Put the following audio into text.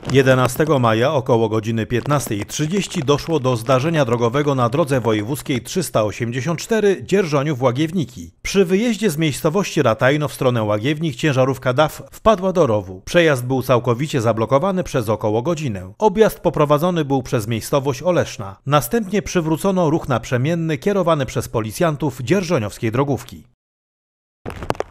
11 maja około godziny 15:30 doszło do zdarzenia drogowego na drodze wojewódzkiej 384 Dzierżoniów-Łagiewniki. Przy wyjeździe z miejscowości Ratajno w stronę Łagiewnik ciężarówka DAF wpadła do rowu. Przejazd był całkowicie zablokowany przez około godzinę. Objazd poprowadzony był przez miejscowość Oleszna. Następnie przywrócono ruch naprzemienny kierowany przez policjantów dzierżoniowskiej drogówki.